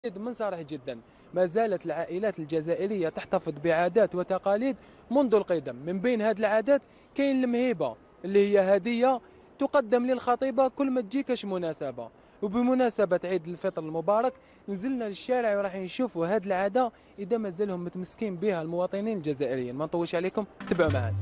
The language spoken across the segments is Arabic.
من صارح جدا. ما زالت العائلات الجزائرية تحتفظ بعادات وتقاليد منذ القدم. من بين هذه العادات كاين المهيبة، اللي هي هدية تقدم للخطيبة كل ما تجيكش مناسبة. وبمناسبة عيد الفطر المبارك نزلنا للشارع وراح نشوفوا هذه العادة إذا ما زالهم متمسكين بها المواطنين الجزائريين. ما نطولش عليكم، تبعوا معنا.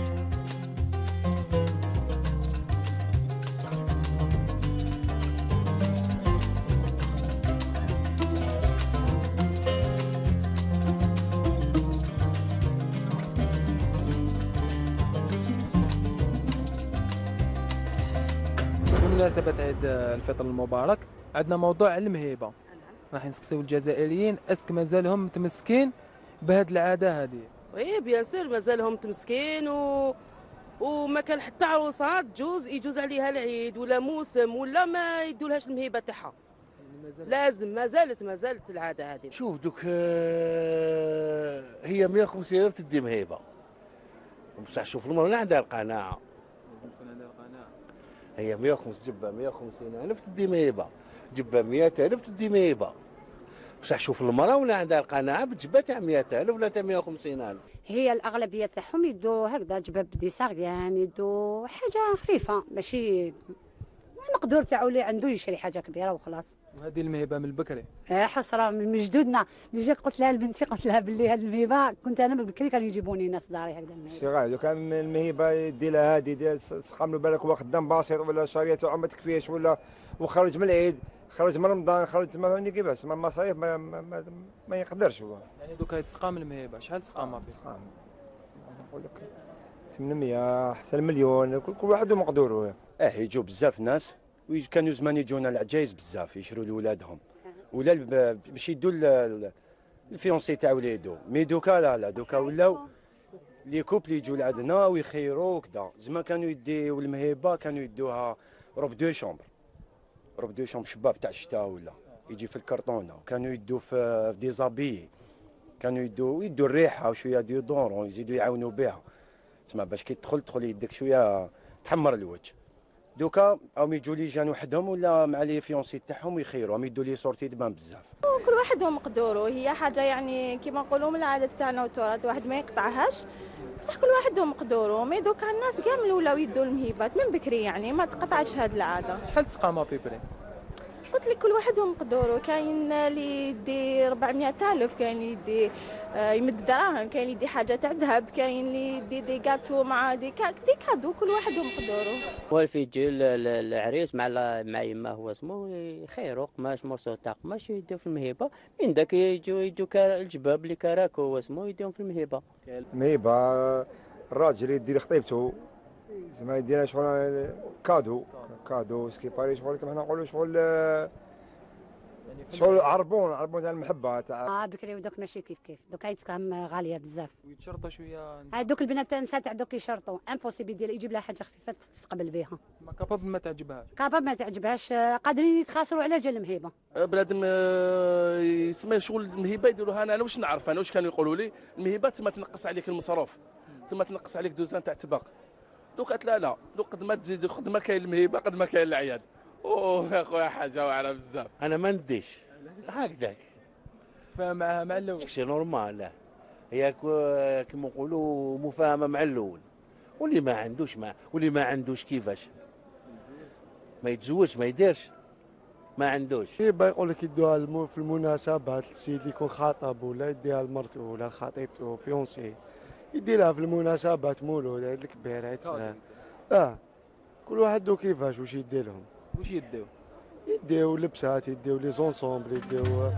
بمناسبة عيد الفطر المبارك عندنا موضوع المهيبة. راح نسقسيو الجزائريين اسك مازالهم متمسكين بهذه العادة هذه. وي بيان سور مازالهم متمسكين وما كان حتى عروسات يجوز عليها العيد ولا موسم ولا ما يدولهاش المهيبه تاعها. لازم ما زالت العاده هذه. شوف دوك هي 150 ألف تدي مهيبة، بصح شوف المرأة لا عندها القناعة. هي 150 جبة 150 ألف تدي مهيبة، جبة 100 ألف تدي مهيبة، بصح شوف المرأة ولا عندها القناعة بتجبة تاع 100 ألف ولا تاع 150 ألف. هي الاغلبيه تاعهم يدوا هكذا جباب ديساغيان، يدوا حاجه خفيفه ماشي المقدور تاعو اللي عنده يشري حاجه كبيره وخلاص. وهذه المهبة من البكري. حسره من جدودنا. اللي جا قلت لها لبنتي، قلت لها باللي هذه المهبه كنت انا من بكري كانوا يجيبوني ناس داري هكذا المهبه. شي غادي كان المهبه يدي لها هادي ديال تخملوا بالك هو خدام بسيط ولا شاريه تاعو ما تكفيش ولا وخرج من العيد، خرج من رمضان، خرج ما فهمني كيفاش ما المصاريف ما يقدرش هو. يعني دوكا يتسقام المهبة شحال تسقام فيه؟ نقول لك 800 حتى المليون، كل واحد ومقدوره. يجوا بزاف ناس وكانوا زمان يجونا العجايز بزاف يشروا لولادهم ولا باش يدوا الفيونسي تاع وليدو. مي دوكا لا دوكا ولاو لي كوبل يجوا لعندنا ويخيروا وكذا. زمان كانوا يديو المهبه كانوا يدوها روب دو شومبر، روب دو شومبر شباب تاع الشتاء ولا يجي في الكرتونه، وكانوا يدوا في ديزابي، كانوا يدوا الريحه وشويه ديودورون يزيدوا يعاونوا بها تسمى باش كي تدخل يدك شويه تحمر الوجه. دوكا راهم يجوا لي جان وحدهم ولا مع لي فيونسي تاعهم ويخيروا يدوا لي صورتي تبان بزاف. كل واحد ومقدوره، هي حاجه يعني كيما نقولوا من العادات تاعنا والتراث، الواحد ما يقطعهاش، بصح كل واحد ومقدوره. مي دوكا الناس كاع من ولاو يدوا المهيبات من بكري، يعني ما تقطعتش هذه العاده. شحال تسقام بيبري؟ قلت لك كل واحد ومقدوره، كاين اللي يدي 400 ألف، كاين اللي يدي يمد دراهم، كاين اللي يدي حاجه تاع ذهب، كاين اللي يدي دي كاتو مع دي كادو، كل واحد ومقدوره. والف يجي العريس مع يما هو اسمه يخيروا قماش مرسو تاع قماش يديو في المهيبه، من داك يجوا الجباب اللي كراكو هو اسمه يديهم في المهيبه. المهيبه الراجل يدير خطيبته زعما يدير شغل كادو سكيباري شغل كما نقولوا شغل عربون تاع المحبه تاع. بكري ودوك ماشي كيف دوك يتسقام غاليه بزاف ويتشرطوا شويه. دوك البنات نساء تاع دوك يشرطوا امبوسيبل يجيب لها حاجه خفيفه تستقبل بها. ما كاباب ما تعجبهاش، ما تعجبهاش، قادرين يتخاسروا على جال المهيبه. بنادم يسمى شغل المهيبه يديروها. انا واش نعرف، انا واش كانوا يقولوا لي المهيبه تما تنقص عليك المصروف، تما تنقص عليك دوزان تاع تباق. دوك قالت لا دوك قد ما تزيد قد ما كاين المهيبه قد ما كاين العياد. اوه يا خويا حاجه واعره بزاف. أنا ما نديش هكذاك، تتفاهم معها مع الاول؟ شي نورمال. لا هي كيما نقولوا مفاهمة مع الأول، واللي ما عندوش كيفاش ما يتزوجش ما يديرش ما عندوش. يقول لك يدوها في المناسبات، السيد اللي يكون خاطب ولا يديها لمرته ولا لخطيبته فيونسي، يديرها في المناسبات مولود هاد الكبير عيد صغير. كل واحد دو كيفاش واش يدير لهم. واش يديو؟ يديو لبسات، يديو لي زونسومبل، يديو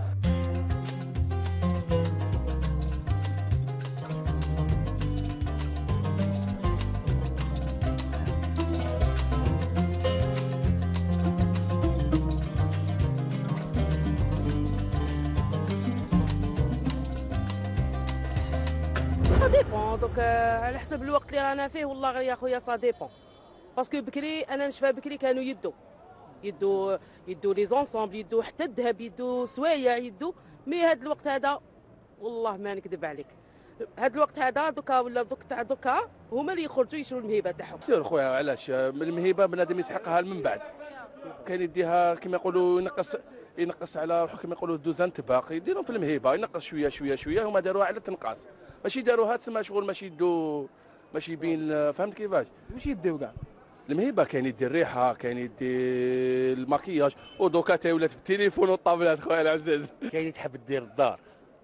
سا ديبون دوك على حسب الوقت اللي رانا فيه. والله غير يا خويا سا ديبون، باسكو بكري انا نشفى بكري كانوا يدوا لي زونسومبل، يدوا حتى الذهب، يدوا سوايع، يدوا. مي هذا الوقت هذا والله ما نكذب عليك، هذا الوقت هذا دوكا ولا دوك تاع دوكا هما اللي يخرجوا يشروا المهيبه تاعهم. سير خويا علاش المهيبه بنادم يسحقها من بعد، كاين يديها كما يقولوا ينقص على روحه كما يقولوا دوزان تباقي يديروا في المهيبه، ينقص شويه شويه شويه. هما داروها على تنقاص، ماشي داروها تسمى شغل ماشي يدو ماشي بين. فهمت كيفاش؟ واش يديو كاع المهيبه كاين يدير الريحه، كاين يدير الماكياج، ودوكا تا ولات بالتليفون والطابلات خويا العزاز. كاين اللي تحب دير الدار،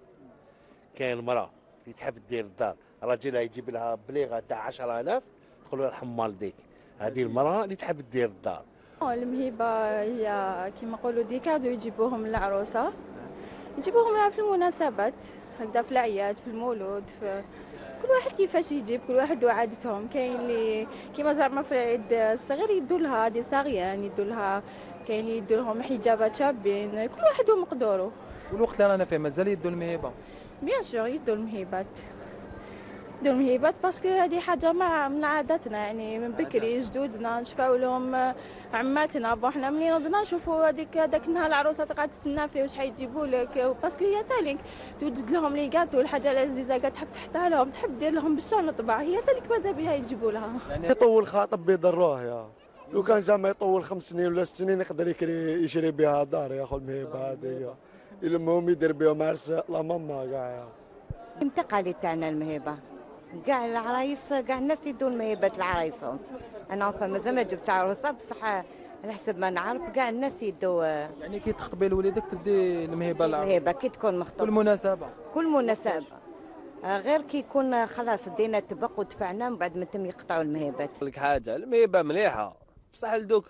كاين المراه اللي تحب دير الدار، راجلها يجيب لها بليغه تاع 10000 تقول له يرحم والديك. هذه المراه اللي تحب دير الدار. المهيبة هي كما نقولوا دي كادو يجيبوهم للعروسة، يجيبوهم لها في المناسبات هكذا، في الأعياد، في المولود، في كل واحد كيفاش يجيب، كل واحد وعادتهم. كاين اللي كيما زعما في العيد الصغير يدوا لها دي صاغيان، يدوا لها، كاين يدوا لهم حجابات شابين، كل واحد ومقدوره. والوقت اللي رانا فيه مازال يدوا المهيبه؟ بيان سور يدوا المهيبات، يدوا المهيبات باسكو هذه حاجه من عاداتنا، يعني من بكري جدودنا نشفاو لهم عماتنا. حنا ملي نضنا نشوفوا هذاك النهار العروسه تقعد تستنى فيه واش حيجيبوا لك، باسكو هي تاليك توجد لهم لي كاطو الحاجه العزيزه قاعد تحب تحطها لهم، تحب دير لهم بالشان طبعا، هي تاليك ماذا بها يجيبوا لها. يعني يطول خاطب بيضروه يا لو كان زعما يطول 5 سنين ولا 6 سنين يقدر يشري بها دار ياخذ المهيبه هذه، المهم يدير بهم عرس لا ماما كاع. التقاليد تاعنا المهيبه، كاع العرايس كاع الناس يدون مهيبه لعرايسهم. انا مازال ما جبت عروسه بصح على حسب ما نعرف كاع الناس يدوا. يعني كي تخطبي لوليدك تدي المهيبه للعروس؟ المهيبه كي تكون مخطوبه كل مناسبه؟ كل مناسبه، غير كي يكون خلاص دينا اتفاق ودفعنا من بعد ما تم يقطعوا المهيبات. لك حاجه، المهيبه مليحه بصح لدوك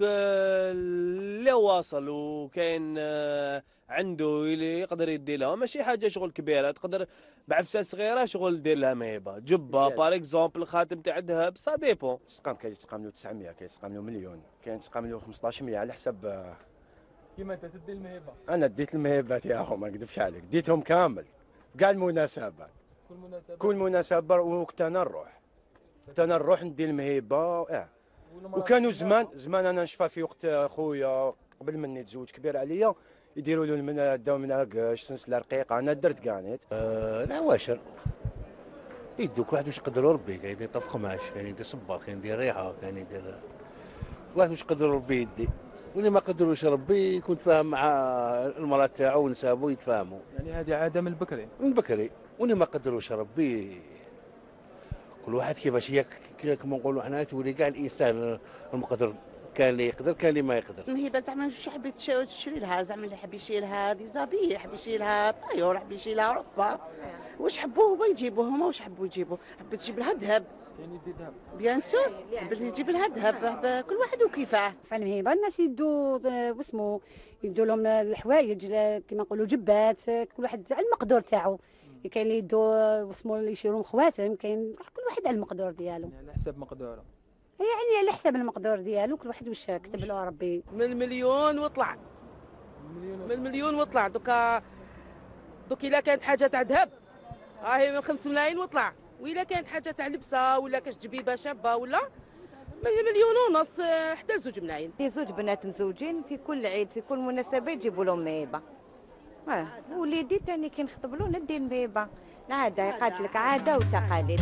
اللي واصل وكاين عنده اللي يقدر يدي لها، ماشي حاجه شغل كبيره، تقدر بعفسه صغيره شغل دير لها مهيبه، جبه بار اكزومبل، خاتم تاع ذهب، سا ديبون. تسقام كاين تسقام له 900، كاين تسقام له مليون، كاين تسقام له 1500 على حسب. كيما انت تدي المهيبه؟ انا ديت المهيبات يا اخو ما نكذبش عليك، ديتهم كامل كاع المناسبات، كل مناسبه وقت انا نروح ندي المهيبه. وكانوا زمان انا نشفى في وقت خويا قبل مني تزوج كبير عليا يديروا له داو من عكاش سلسله رقيقه، انا درت كاع نيت. العواشر يدوا كل واحد واش يقدروا ربي، كاين يدير طف قماش، كاين يدير صباط، كاين يدير ريحه، كاين يدير كل واحد واش يقدر ربي يدي، واللي ما قدروش ربي يكون تفاهم مع المراه تاعو ونسابو يتفاهموا. يعني هذه عاده من البكري؟ من بكري، واللي ما قدروش ربي كل واحد كيفاش هي كما نقولوا حنا تولي كاع الانسان المقدر، كان اللي يقدر كان اللي ما يقدر. المهيبه زعما واش يحب تشري لها، زعما اللي يحب يشري لها ديزابي، يحب يشري لها طايور، يحب يشري لها ربا، واش حبوه هما يجيبوه، هما واش حبوا يجيبوا، حبت تجيب لها ذهب، كاين يدي ذهب بيان سور، حبت تجيب لها ذهب، كل واحد وكيفاه. في المهيبه الناس يدوا واسمو يدوا لهم الحوايج كما نقولوا جبات، كل واحد على المقدور تاعو. كاين اللي يدوا واسمو اللي يشيرون خواتم، كاين كل واحد على المقدور ديالو، يعني على حسب مقدوره، يعني على حسب المقدور ديالو كل واحد واش كتب له ربي. من المليون وطلع، من المليون وطلع. دوكا الا كانت حاجه تاع ذهب راهي من 5 ملايين وطلع، وإلا كانت حاجه تاع لبسه ولا كاش جبيبه شابه ولا من 1.5 مليون حتى ل 2 ملايين. في زوج بنات مزوجين في كل عيد في كل مناسبه يجيبوا لهم مهيبه. وليدي تاني كي نخطب له ندي المهيبه، عاده يقاد لك عاده وتقاليد.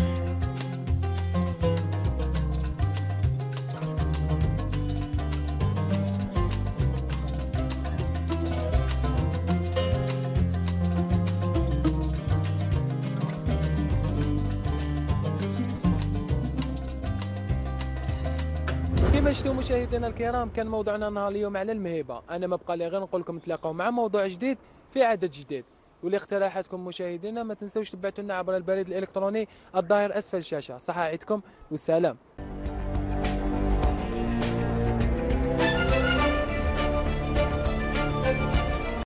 كما شفتوا مشاهدينا الكرام، كان موضوعنا نهار اليوم على المهيبه. انا ما بقى لي غير نقول لكم نتلاقاو مع موضوع جديد في عدد جديد، ولاقتراحاتكم مشاهدينا ما تنسوش تبعتوا لنا عبر البريد الالكتروني الظاهر اسفل الشاشه. صحه عيدكم والسلام.